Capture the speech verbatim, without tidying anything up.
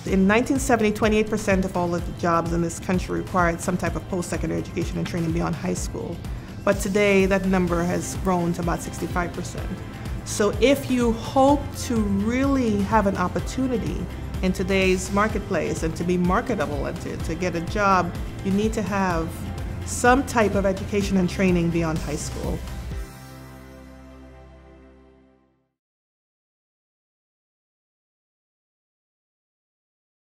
In nineteen seventy, twenty-eight percent of all of the jobs in this country required some type of post-secondary education and training beyond high school. But today, that number has grown to about sixty-five percent. So if you hope to really have an opportunity in today's marketplace and to be marketable and to, to get a job, you need to have some type of education and training beyond high school.